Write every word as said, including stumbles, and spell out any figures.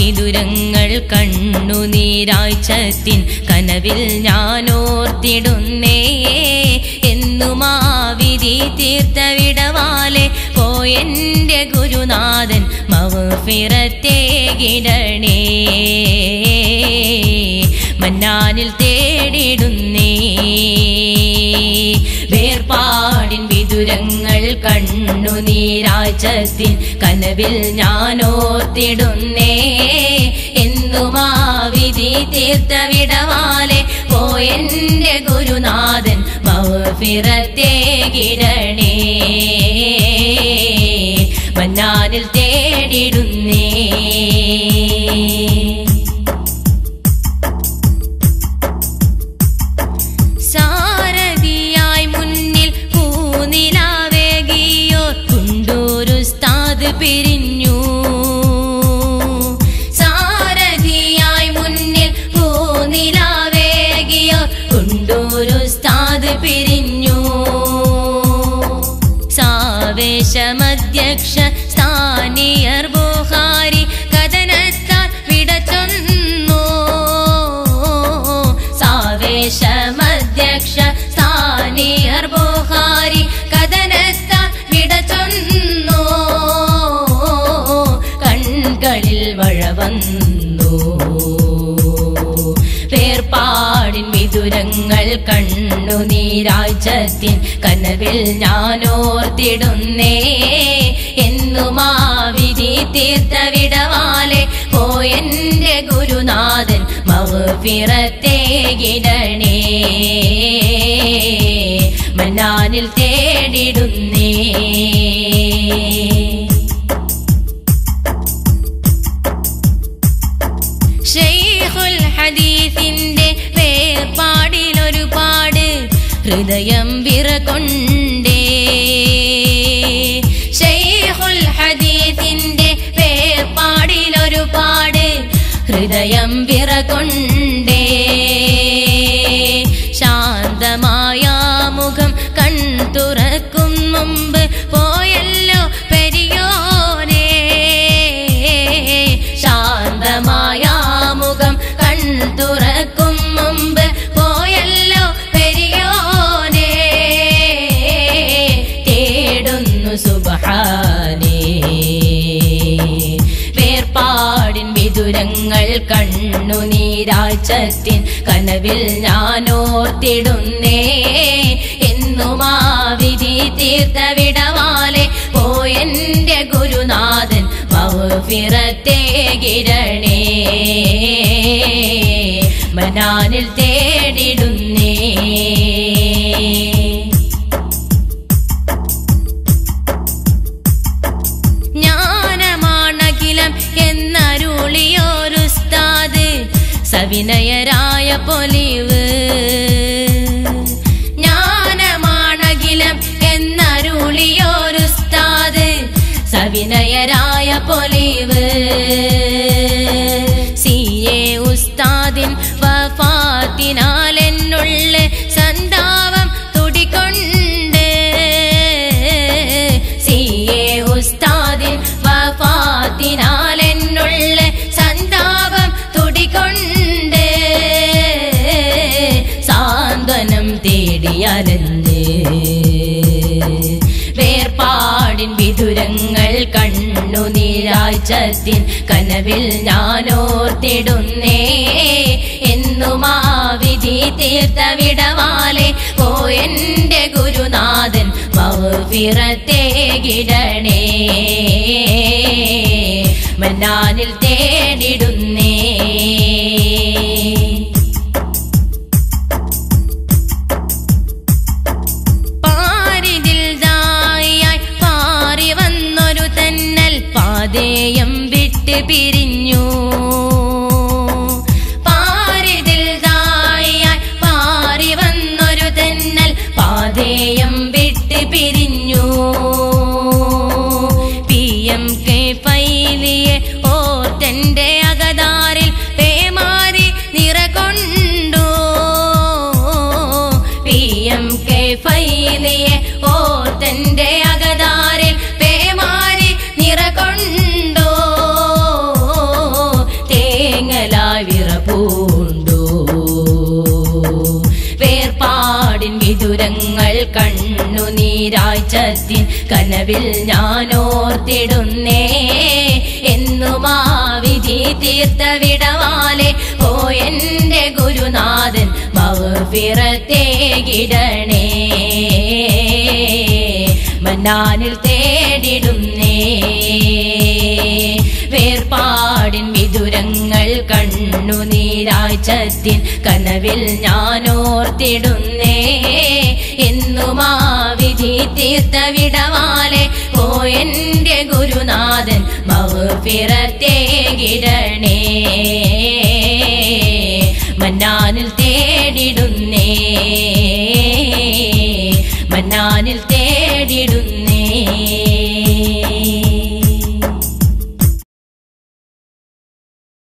വിദുരങ്ങൾ കണ്ണുനീരാഴ്ചത്തിൻ കനവിൽ ഞാനോർത്തിടുന്നേ എന്നുമാ വിധി തീർത്ത വിടവാലെ പോയെന്റെ ഗുരുനാഥൻ മഗ്ഫിറത്തേകിടണേ മന്നാനിൽ തേടിടുന്നേ വേർപാടിൻ വിദുരങ്ങൾ കണ്ണുനീരാഴ്ചത്തിൻ കനവിൽ ഞാനോർത്തിടുന്നേ എന്നുമാ വിധി തീർത്ത വിടവാലെ പോയെന്റെ ഗുരുനാഥൻ മഗ്ഫിറത്തേകിടണേ മന്നാനിൽ തേടിടുന്നേ സാരഥിയായി മുന്നിൽ പൂനിലാവേകിയോ കുണ്ടൂരുസ്താദ് പിരിഞ്ഞു സാരഥിയായി മുന്നിൽ പൂനിലാവേകിയോ കുണ്ടൂരുസ്താദ് പിരിഞ്ഞു സാവേശമധ്യക്ഷ സ്ഥാനീയർ ബുഖാരി കഥനത്താൽ വിടച്ചൊന്നു സാവേശമധ്യക്ഷ സ്ഥാനീയർ ബുഖാരി കഥനത്താൽ വിടച്ചൊന്നു കൺകളിൽ മഴ വന്നു വേർപാടിൻ വിദുരങ്ങൾ കണ്ണുനീരാഴ്ചത്തിൻ കനവിൽ ഞാനോർത്തിടുന്നേ എന്നുമാ വിധി തീർത്ത വിടവാലെ പോയെന്റെ ഗുരുനാഥൻ മഗ്ഫിറത്തേകിടണേ മന്നാനിൽ തേടിടുന്നേ ശൈഖുൽ ഹദീസിന്റെ വേർപാടിലൊരുപാട് ഹൃദയം വിറകൊണ്ടേ ശൈഖുൽ ഹദീസിന്റെ വേർപാടിലൊരുപാട് ഹൃദയം വിറകൊണ്ടേ ശാന്തമായ മുഖം കൺ തുറക്കും മുമ്പ് പോയല്ലോ പെരിയോനെ ശാന്തമായ മുഖം കൺ തുറക്കും മുമ്പ് പോയല്ലോ പെരിയോനെ തേടുന്നു സുബ്ഹാനേ വേർപാടിൻ വിദുരങ്ങൾ കണ്ണുനീരാഴ്ചത്തിൻ കനവിൽ ഞാനോർത്തിടുന്നേ എന്നുമാ വിധി തീർത്ത വിടവാലെ പോയെന്റെ ഗുരുനാഥൻ മഗ്ഫിറത്തേകിടണേ മന്നാനിൽ തേടിടുന്നേ ജ്ഞാനമാണഖിലം എന്നരുളിയോരുസ്താദ് സവിനയരായ പൊലിവ് ജ്ഞാനമാണഖിലം എന്നരുളിയോരുസ്താദ് സവിനയരായ പൊലിവ് സി എ ഉസ്താദിൻ വഫാത്തിനാൽ എന്നുള്ളിൽ സന്താപം തുടികൊണ്ട് സി എ ഉസ്താദിൻ വഫാത്തിനാൽ എന്നുള്ളിൽ സന്താപം തുടികൊണ്ട് സാന്ത്വനം തേടിയലഞ്ഞ് വേർപാടിൻ വിദുരങ്ങൾ കണ്ണുനീരാഴ്ചത്തിൻ കനവിൽ ഞാനോർത്തിടുന്നേ എന്നുമാ വിധി തീർത്ത വിടവാലെ പോയെന്റെ ഗുരുനാഥൻ മഗ്ഫിറത്തേകിടണേ മന്നാനിൽ തേടിടുന്നേ പാതേയം വിട്ട് പിരിഞ്ഞു പാരിതിൽ ദായായി പാറി വന്നൊരു തെന്നൽ പാതേയം വിട്ട് പിരിഞ്ഞു പി എം കെ ഫൈലിയെ ഓർത്തെന്റെ അകതാരിൽ പേമാരി നിറകൊണ്ടു പി എം കെ ഫൈലിയെ ഓർത്തെന്റെ അകതാരിൽ പേമാരി നിറകൊണ്ടോ കണ്ണുനീരാഴ്ചത്തിൻ കനവിൽ ഞാനോർത്തിടുന്നേ എന്നുമാ വിധി തീർത്ത വിടവാലെ പോയെന്റെ ഗുരുനാഥൻ മഗ്ഫിറത്തേകിടണേ മന്നാനിൽ തേടിടുന്നേ വേർപാടിൻ വിദുരങ്ങൾ കണ്ണുനീരാഴ്ചത്തിൻ കനവിൽ ഞാനോർത്തിടുന്നേ എന്നുമാ വിധി തീർത്ത വിടവാലെ പോയെന്റെ ഗുരുനാഥൻ മഗ്ഫിറത്തേകിടണേ